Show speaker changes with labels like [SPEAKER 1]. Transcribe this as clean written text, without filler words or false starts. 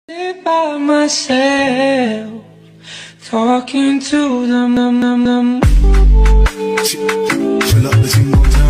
[SPEAKER 1] by myself, talking to them. 去了北京广场。